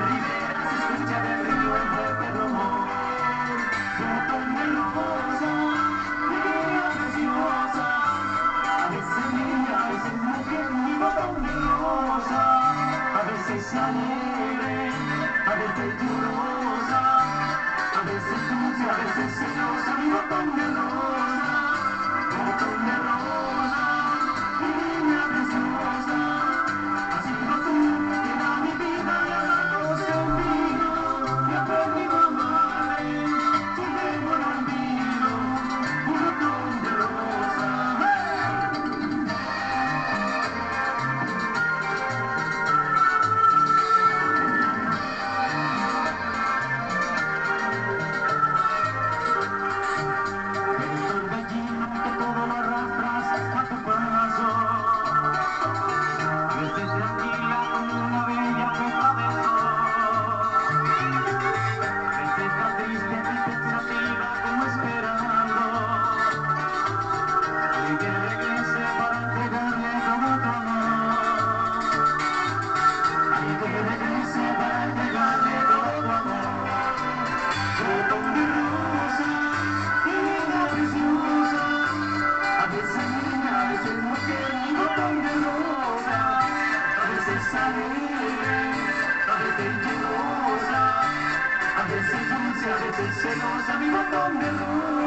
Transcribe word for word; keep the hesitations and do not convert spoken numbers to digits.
ribera se escucha del río el fuerte rumor. Botón de rosa, niña preciosa, a veces niña, a veces mujer, mi botón de rosa, a veces alegre, a veces llorosa, a veces dulce, a veces celosa, mi botón de rosa, botón de rosa, niña preciosa, has sido tú que da mi vida y ha dado sentido, y aprendido a amarte, sin temor al olvido, un botón de rosa. Eres torbellino que todo lo arrastras a tu paso. Creces tranquila como una bella puesta de sol. Creces tan triste y pensativa como esperando alguien que regrese para entregarle todo tu amor. Alguien que regrese para entregarle todo tu amor. Botón de rosa, niña preciosa, a veces niña, a veces mujer, mi botón de rosa, a veces alegre, a veces llorosa, a veces dulce, a veces celosa, mi botón de rosa.